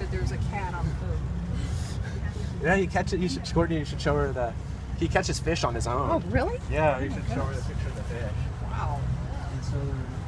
that there's a cat on the boat. Yeah, he catches. You should, Courtney. You should show her the. He catches fish on his own. Oh, really? Yeah, you should show her the picture of the fish. Wow. And so